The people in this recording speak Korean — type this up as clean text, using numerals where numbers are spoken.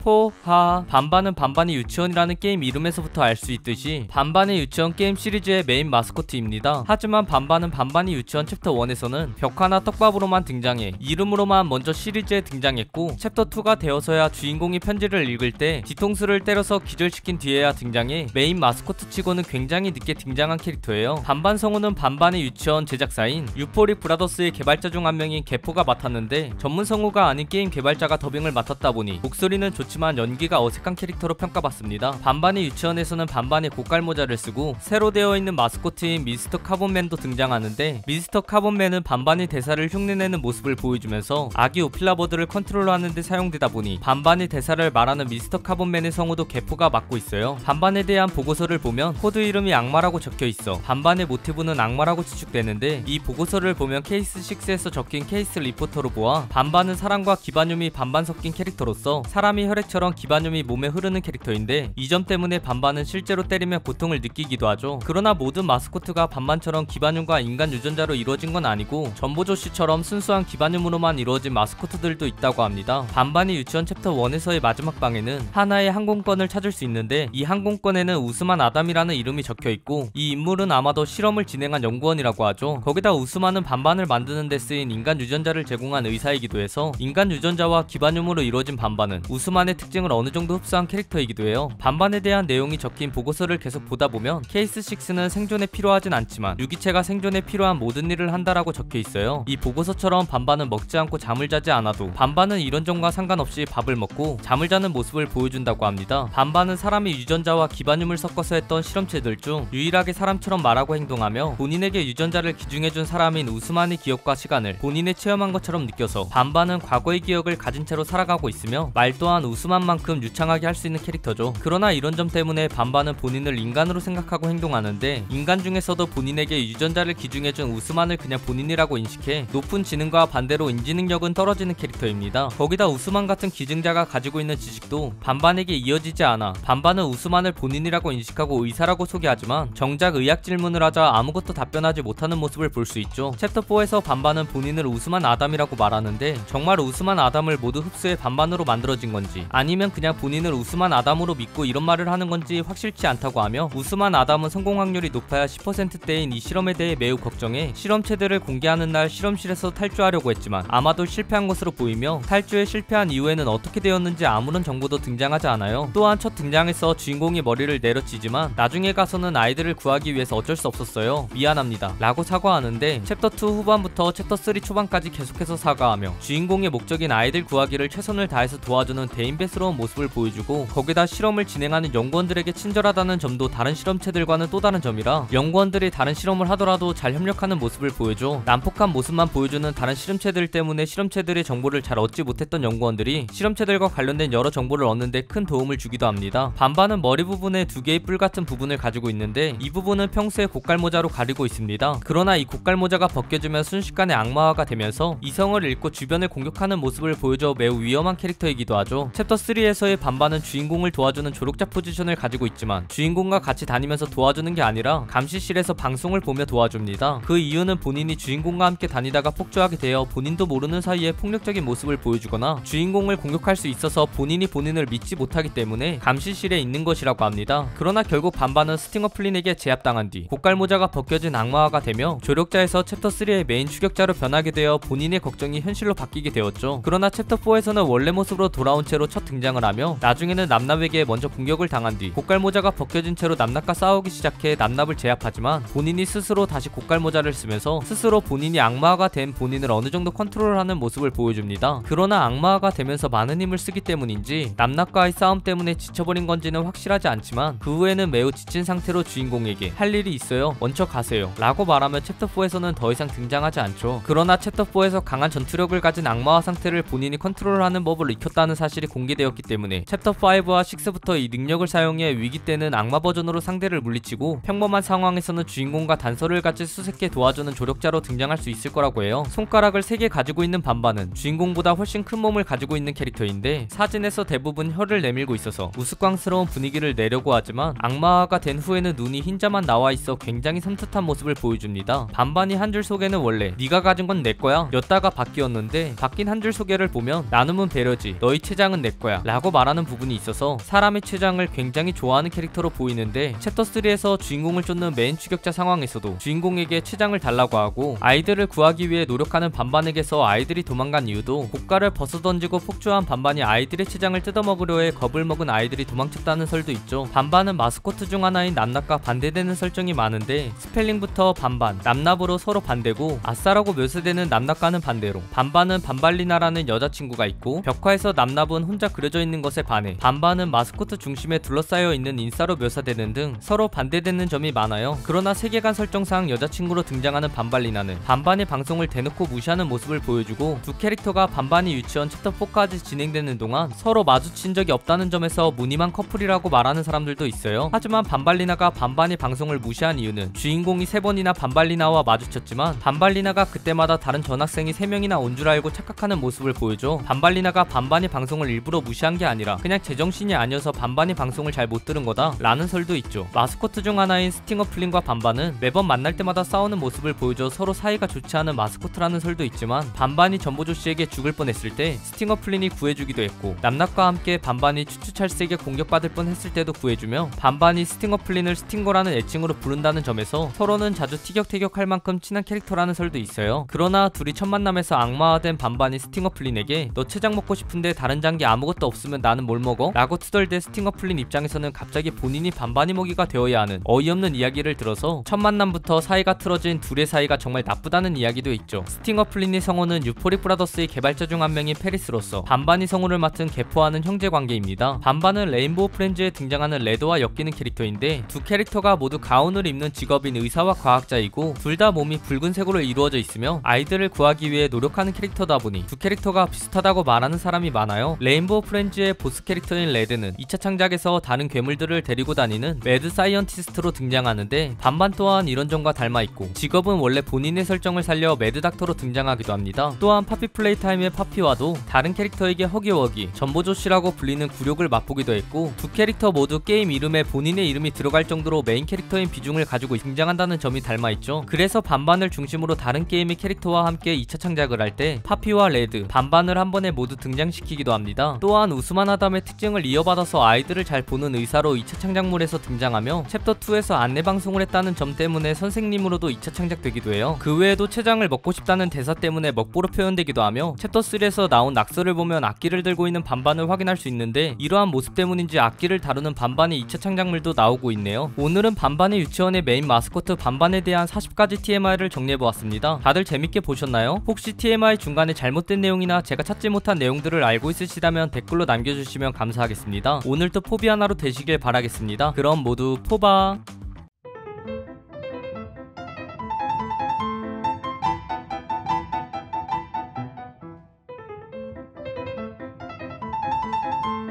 반반은 반반이 유치원이라는 게임 이름에서부터 알 수 있듯이 반반의 유치원 게임 시리즈의 메인 마스코트입니다. 하지만 반반은 반반이 유치원 챕터 1에서는 벽화나 떡밥으로만 등장해 이름으로만 먼저 시리즈에 등장했고 챕터 2가 되어서야 주인공이 편지를 읽을 때 뒤통수를 때려서 기절시킨 뒤에야 등장해 메인 마스코트 치고는 굉장히 늦게 등장한 캐릭터예요. 반반 성우는 반반의 유치원 제작사인 유포릭 브라더스의 개발자 중 한 명인 개포가 맡았는데 전문 성우가 아닌 게임 개발자가 더빙을 맡았다 보니 목소리는 좋지만 연기가 어색한 캐릭터로 평가받습니다. 반반의 유치원에서는 반반의 고깔 모자를 쓰고 새로 되어 있는 마스코트인 미스터 카본맨도 등장하는데 미스터 카본맨은 반반의 대사를 흉내내는 모습을 보여주면서 아기 오필라버드를 컨트롤하는 데 사용되다 보니 반반의 대사를 말하는 미스터 카본맨의 성우도 개포가 맡고 있어요. 반반에 대한 보고서를 보면 코드 이름이 악마라고 적혀있어 반반의 모티브는 악마라고 추측되는데 이 보고서를 보면 케이스 6에서 적힌 케이스 리포터로 보아 반반은 사람과 기바뇽이 반반 섞인 캐릭터로서 사람이 혈액처럼 기바뇽이 몸에 흐르는 캐릭터인데 이 점 때문에 반반은 실제로 때리면 고통을 느끼기도 하죠. 그러나 모든 마스코트가 반반처럼 기바뇽과 인간 유전자로 이루어진 건 아니고 전보조씨처럼 순수한 기바뇽으로만 이루어진 마스코트들도 있다고 합니다. 반반이 유치원 챕터 1에서의 마지막 방에는 하나의 항공권을 찾을 수 있는데 이 항공권에는 우스만 아담이라는 이름이 적혀있고 이 인물은 아마도 실험을 진행한 연구원이라고 하죠. 거기다 우스만은 반반을 만드는 데 쓰인 인간 유전자를 제공한 의사이기도 해서 인간 유전자와 기바뇽으로 이루어진 반반은 우스만의 특징을 어느 정도 흡수한 캐릭터이기도 해요. 반반에 대한 내용이 적힌 보고서를 계속 보다 보면 케이스 6는 생존에 필요하진 않지만 유기체가 생존에 필요한 모든 일을 한다라고 적혀 있어요. 이 보고서처럼 반반은 먹지 않고 잠을 자지 않아도 반반은 이런 점과 상관없이 밥을 먹고 잠을 자는 모습을 보여준다고 합니다. 반반은 사람이 유전자와 기바뇽을 섞어서 했던 실험체들 중 유일하게 사람처럼 말하고 행동하며 본인에게 유전자를 기증해준 사람인 우스만의 기억과 시간을 본인에 체험한 것처럼 느껴서 반반은 과거의 기억을 가진 채로 살아가고 있으며 말 또한 우스만만큼 유창하게 할 수 있는 캐릭터죠. 그러나 이런 점 때문에 반반은 본인을 인간으로 생각하고 행동하는데 인간 중에서도 본인에게 유전자를 기증해준 우스만을 그냥 본인이라고 인식해 높은 지능과 반대로 인지능력은 떨어지는 캐릭터입니다. 거기다 우스만 같은 기증자가 가지고 있는 지식도 반반에게 이어지지 않아 반반은 우스만을 본인이라고 인식하고 의사라고 소개하지만 정작 의학 질문을 하자 아무것도 답변하지 못하는 모습을 볼 수 있죠. 챕터 4에서 반반은 본인을 우스만 아담이라고 말하는데 정말 우스만 아담을 모두 흡수해 반반으로 만들어진 건지 아니면 그냥 본인을 우스만 아담으로 믿고 이런 말을 하는 건지 확실치 않다고 하며 우스만 아담은 성공 확률이 높아야 10%대인 이 실험에 대해 매우 걱정해 실험체들을 공개하는 날 실험실에서 탈주하려고 했지만 아마도 실패한 것으로 보이며 탈주에 실패한 이후에는 어떻게 되었는지 아무런 정보도 등장하지 않아요. 또한 첫 등장에서 주인공이 머리를 내려치지만 나중에 가서는 아이들을 구하기 위해서 어쩔 수 없었어요. 미안합니다 라고 사과하는데 챕터 2 후반부터 챕터 3 초반까지 계속해서 사과하며 주인공의 목적인 아이들 구하기를 최선을 다해서 도와주는 대인배스러운 모습을 보여주고 거기다 실험을 진행하는 연구원들에게 친절하다는 점도 다른 실험체들과는 또 다른 점이라 연구원들이 다른 실험을 하더라도 잘 협력하는 모습을 보여줘 난폭한 모습만 보여주는 다른 실험체들 때문에 실험체들의 정보를 잘 얻지 못했던 연구원들이 실험체들과 관련된 여러 정보를 얻는데 큰 도움을 주기도 합니다. 반반은 머리 부분에 두 개의 뿔 같은 부분을 가지고 있는데 이 부분은 평소에 고깔모자로 가리고 있습니다. 그러나 이 고깔모자가 벗겨지면 순식간에 악마화가 되면서 이성을 잃고 주변을 공격하는 모습을 보여줘 매우 위험한 캐릭터이기도 하죠. 챕터 3에서의 반반은 주인공을 도와주는 조력자 포지션을 가지고 있지만 주인공과 같이 다니면서 도와주는 게 아니라 감시실에서 방송을 보며 도와줍니다. 그 이유는 본인이 주인공과 함께 다니다가 폭주하게 되어 본인도 모르는 사이에 폭력적인 모습을 보여주거나 주인공을 공격할 수 있어서 본인이 본인을 믿지 못하기 때문에 감시실에 있는 것이라고 합니다. 그러나 결국 반반은 스팅어 플린에게 제압당한 뒤 고깔모자가 벗겨진 악마화가 되며 조력자에서 챕터 3의 메인 추격자로 변하게 되어 본인의 걱정이 현실로 바뀌게 되었죠. 그러나 챕터 4에서는 원래 모습으로 돌아온 채로 첫 등장을 하며 나중에는 남납에게 먼저 공격을 당한 뒤 고깔모자가 벗겨진 채로 남납과 싸우기 시작해 남납을 제압하지만 본인이 스스로 다시 고깔모자를 쓰면서 스스로 본인이 악마화가 된 본인을 어느 정도 컨트롤하는 모습을 보여줍니다. 그러나 악마화가 되면서 많은 힘을 쓰기 때문인지 남납과의 싸움 때문에 지쳐버린 건지는 확실하지 않지만 그 후에는 매우 지친 상태로 주인공에게 할 일이 있어요 먼저 가세요 라고 말하며 챕터 4에서는 더 이상 등장하지 않죠. 그러나 챕터 4에서 강한 전투력을 가진 악마화 상태를 본인이 컨트롤하는 법을 익혔다는 사실이 공개되었기 때문에 챕터 5와 6부터 이 능력을 사용해 위기 때는 악마 버전으로 상대를 물리치고 평범한 상황에서는 주인공과 단서를 같이 수색해 도와주는 조력자로 등장할 수 있을 거라고 해요. 손가락을 3개 가지고 있는 반반은 주인공보다 훨씬 큰 몸을 가지고 있는 캐릭터인데 사진에서 대부분 혀를 내밀고 있어서 우스꽝스러운 분위기를 내려고 하지만 악마화가 된 후에는 눈이 흰자만 나와 있어 굉장히 섬뜩한 모습을 보여줍니다. 반반이 한 줄 소개는 원래 네가 가진 건 내 거야 였다가 바뀌었는데 바뀐 한 줄 소개를 보면 나눔은 배려지 너희 체장은 내 거야 라고 말하는 부분이 있어서 사람의 췌장을 굉장히 좋아하는 캐릭터로 보이는데 챕터 3에서 주인공을 쫓는 메인 추격자 상황에서도 주인공에게 췌장을 달라고 하고 아이들을 구하기 위해 노력하는 반반에게서 아이들이 도망간 이유도 고가를 벗어던지고 폭주한 반반이 아이들의 췌장을 뜯어먹으려 해 겁을 먹은 아이들이 도망쳤다는 설도 있죠. 반반은 마스코트 중 하나인 남납과 반대되는 설정이 많은데 스펠링부터 반반, 남납으로 서로 반대고 아싸라고 묘사되는 남납과는 반대로 반반은 반발리나라는 여자친구가 있고 벽화에서 남납은 혼자 그려져 있는 것에 반해 반반은 마스코트 중심에 둘러싸여 있는 인싸로 묘사되는 등 서로 반대되는 점이 많아요. 그러나 세계관 설정상 여자친구로 등장하는 반발리나는 반반의 방송을 대놓고 무시하는 모습을 보여주고 두 캐릭터가 반반이 유치원 챕터 4까지 진행되는 동안 서로 마주친 적이 없다는 점에서 무늬만 커플이라고 말하는 사람들도 있어요. 하지만 반발리나가 반반의 방송을 무시한 이유는 주인공이 3번이나 반발리나와 마주쳤지만 반발리나가 그때마다 다른 전학생이 3명이나 온 줄 알고 착각하는 모습을 보여줘 반발리나가 반반의 방송을 일부러 무시한 게 아니라 그냥 제정신이 아니어서 반반의 방송을 잘 못 들은 거다 라는 설도 있죠. 마스코트 중 하나인 스팅어 플린과 반반은 매번 만날 때마다 싸우는 모습을 보여줘 서로 사이가 좋지 않은 마스코트라는 설도 있지만 반반이 전보조 씨에게 죽을 뻔했을 때 스팅어 플린이 구해주기도 했고 남낙과 함께 반반이 추추찰스에게 공격받을 뻔했을 때도 구해주며 반반이 스팅어 플린을 스팅거라는 애칭으로 부른다는 점에서 서로는 자주 티격태격할 만큼 친한 캐릭터라는 설도 있어요. 그러나 둘이 첫 만남에서 악마화된 반반이 스팅어 플린에게 너 췌장 먹고 싶은데 다른 장기 아무것도 없으면 나는 뭘 먹어? 라고 투덜대 스팅어 플린 입장에서는 갑자기 본인이 반반이 먹이가 되어야 하는 어이없는 이야기를 들어서 첫 만남부터 사이가 틀어진 둘의 사이가 정말 나쁘다는 이야기도 있죠. 스팅어 플린의 성우는 유포릭 브라더스의 개발자 중 한 명인 페리스로서 반반이 성우를 맡은 개포하는 형제 관계입니다. 반반은 레인보우 프렌즈에 등장하는 레드와 엮이는 캐릭터인데 두 캐릭터가 모두 가운을 입는 직업인 의사와 과학자이고 둘 다 몸이 붉은색으로 이루어져 있으며 아이들을 구하기 위해 노력하는 캐릭터다 보니 두 캐릭터가 비슷하다고 말하는 사람이 많아요. 레인보우 프렌즈의 보스 캐릭터인 레드는 2차 창작에서 다른 괴물들을 데리고 다니는 매드 사이언티스트로 등장하는데 반반 또한 이런 점과 닮아있고 직업은 원래 본인의 설정을 살려 매드 닥터로 등장하기도 합니다. 또한 파피 플레이타임의 파피와도 다른 캐릭터에게 허기워기 전보조씨라고 불리는 굴욕을 맛보기도 했고 두 캐릭터 모두 게임 이름에 본인의 이름이 들어갈 정도로 메인 캐릭터인 비중을 가지고 등장한다는 점이 닮아있죠. 그래서 반반을 중심으로 다른 게임의 캐릭터와 함께 2차 창작을 할 때 파피와 레드, 반반을 한 번에 모두 등장시키기도 합니다. 또한 우스만 아담의 특징을 이어받아서 아이들을 잘 보는 의사로 2차 창작물에서 등장하며 챕터 2에서 안내방송을 했다는 점 때문에 선생님으로도 2차 창작되기도 해요. 그 외에도 췌장을 먹고 싶다는 대사 때문에 먹보로 표현되기도 하며 챕터 3에서 나온 낙서를 보면 악기를 들고 있는 반반을 확인할 수 있는데 이러한 모습 때문인지 악기를 다루는 반반의 2차 창작물도 나오고 있네요. 오늘은 반반의 유치원의 메인 마스코트 반반에 대한 40가지 TMI를 정리해보았습니다. 다들 재밌게 보셨나요? 혹시 TMI 중간에 잘못된 내용이나 제가 찾지 못한 내용들을 알고 있으시다면 댓글로 남겨주시면 감사하겠습니다. 오늘도 포비 하나로 되시길 바라겠습니다. 그럼 모두 포바!